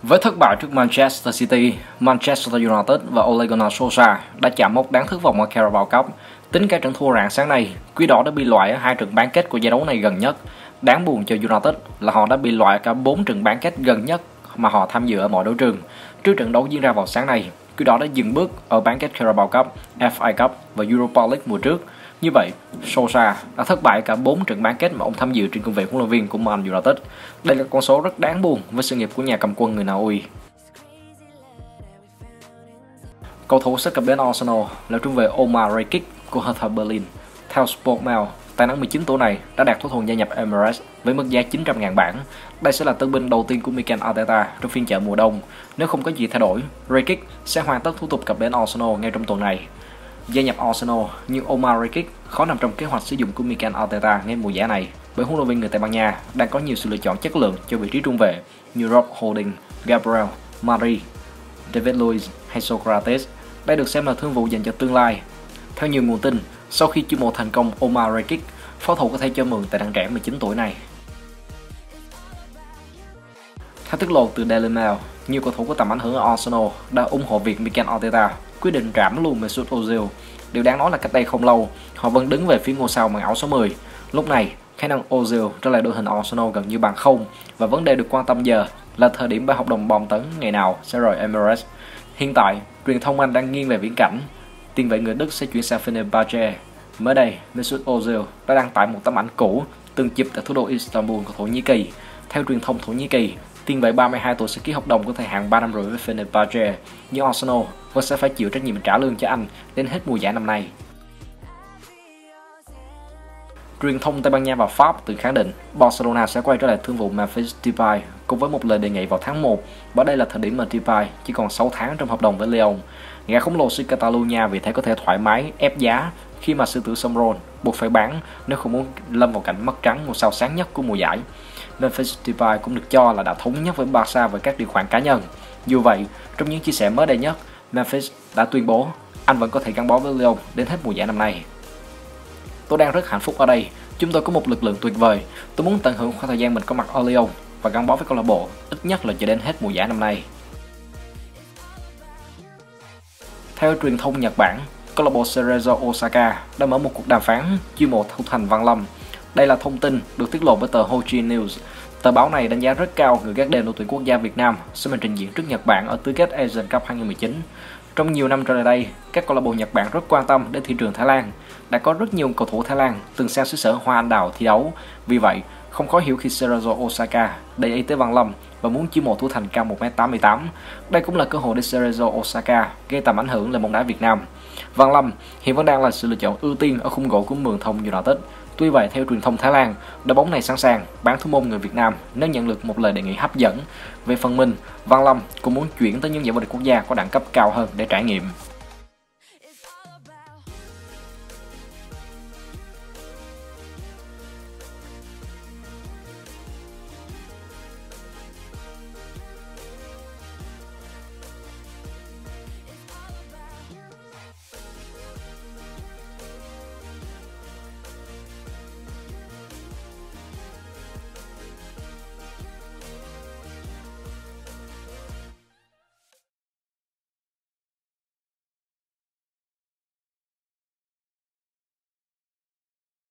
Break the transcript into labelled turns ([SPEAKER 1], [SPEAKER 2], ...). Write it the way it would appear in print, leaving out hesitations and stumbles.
[SPEAKER 1] Với thất bại trước Manchester City, Manchester United và Ole Gunnar Solskjaer đã chạm mốc đáng thất vọng ở Carabao Cup. Tính cả trận thua rạng sáng nay, Quỷ Đỏ đã bị loại ở 2 trận bán kết của giải đấu này gần nhất. Đáng buồn cho United là họ đã bị loại ở cả 4 trận bán kết gần nhất mà họ tham dự ở mọi đấu trường. Trước trận đấu diễn ra vào sáng nay, Quỷ Đỏ đã dừng bước ở bán kết Carabao Cup, FA Cup và Europa League mùa trước. Như vậy, Solskjaer đã thất bại cả 4 trận bán kết mà ông tham dự trên cương vị huấn luyện viên của Man United. Đây là con số rất đáng buồn với sự nghiệp của nhà cầm quân người Na Uy. Cầu thủ sắp cập bến Arsenal là trung vệ Omar Rekik của Hertha Berlin. Theo Sportmail, tài năng 19 tuổi này đã đạt thỏa thuận gia nhập Emirates với mức giá 900.000 bảng. Đây sẽ là tân binh đầu tiên của Mikel Arteta trong phiên chợ mùa đông. Nếu không có gì thay đổi, Rekik sẽ hoàn tất thủ tục cập bến Arsenal ngay trong tuần này. Gia nhập Arsenal, nhưng Omar Rekik khó nằm trong kế hoạch sử dụng của Mikel Arteta ngay mùa giải này, bởi huấn luyện viên người Tây Ban Nha đang có nhiều sự lựa chọn chất lượng cho vị trí trung vệ như Rob Holding, Gabriel, Mari, David Luiz hay Sokrates. Đây được xem là thương vụ dành cho tương lai. Theo nhiều nguồn tin, sau khi chiêu mộ thành công Omar Rekik, pháo thủ có thể cho mượn tài năng trẻ 19 tuổi này. Theo tiết lộ từ Daily Mail, nhiều cầu thủ có tầm ảnh hưởng ở Arsenal đã ủng hộ việc Mikel Arteta quyết định trảm luôn Mesut Ozil. Điều đáng nói là cách đây không lâu, họ vẫn đứng về phía ngôi sao mang áo số 10. Lúc này, khả năng Ozil trở lại đội hình Arsenal gần như bằng không, và vấn đề được quan tâm giờ là thời điểm ba hợp đồng bom tấn ngày nào sẽ rời Emirates. Hiện tại, truyền thông Anh đang nghiêng về viễn cảnh tiền vệ người Đức sẽ chuyển sang Fenerbahce. Mới đây, Mesut Ozil đã đăng tải một tấm ảnh cũ từng chụp tại thủ đô Istanbul của Thổ Nhĩ Kỳ. Theo truyền thông Thổ Nhĩ Kỳ, tiền vệ 32 tuổi sẽ ký hợp đồng có thời hạn 3 năm rưỡi với Fenerbahce, nhưng Arsenal vẫn sẽ phải chịu trách nhiệm trả lương cho anh đến hết mùa giải năm nay. Truyền thông Tây Ban Nha và Pháp từng khẳng định Barcelona sẽ quay trở lại thương vụ Memphis Depay cùng với một lời đề nghị vào tháng 1, bởi đây là thời điểm mà Depay chỉ còn 6 tháng trong hợp đồng với Lyon. Gã khổng lồ xứ Catalonia vì thế có thể thoải mái ép giá khi mà sư tử Sombron buộc phải bán nếu không muốn lâm vào cảnh mất trắng một sao sáng nhất của mùa giải. Memphis Depay cũng được cho là đã thống nhất với Barca về các điều khoản cá nhân. Dù vậy, trong những chia sẻ mới đây nhất, Memphis đã tuyên bố anh vẫn có thể gắn bó với Lyon đến hết mùa giải năm nay. Tôi đang rất hạnh phúc ở đây. Chúng tôi có một lực lượng tuyệt vời. Tôi muốn tận hưởng khoảng thời gian mình có mặt ở Lyon và gắn bó với câu lạc bộ ít nhất là cho đến hết mùa giải năm nay. Theo truyền thông Nhật Bản, câu lạc bộ Cerezo Osaka đã mở một cuộc đàm phán chiêu mộ thủ thành Văn Lâm. Đây là thông tin được tiết lộ bởi tờ Hochi News. Tờ báo này đánh giá rất cao người gác đêm đội tuyển quốc gia Việt Nam sẽ mình trình diễn trước Nhật Bản ở tứ kết Asian Cup 2019. Trong nhiều năm trở lại đây, các câu lạc bộ Nhật Bản rất quan tâm đến thị trường Thái Lan. Đã có rất nhiều cầu thủ Thái Lan từng sang xứ sở Hoa Anh Đào thi đấu. Vì vậy, không khó hiểu khi Cerezo Osaka để ý tới Văn Lâm và muốn chiêu mộ thủ thành cao 1m88. Đây cũng là cơ hội để Cerezo Osaka gây tầm ảnh hưởng lên bóng đá Việt Nam. Văn Lâm hiện vẫn đang là sự lựa chọn ưu tiên ở khung gỗ của Mường Thông United. Tuy vậy, theo truyền thông Thái Lan, đội bóng này sẵn sàng bán thủ môn người Việt Nam nếu nhận được một lời đề nghị hấp dẫn. Về phần mình, Văn Lâm cũng muốn chuyển tới những giải vô địch quốc gia có đẳng cấp cao hơn để trải nghiệm.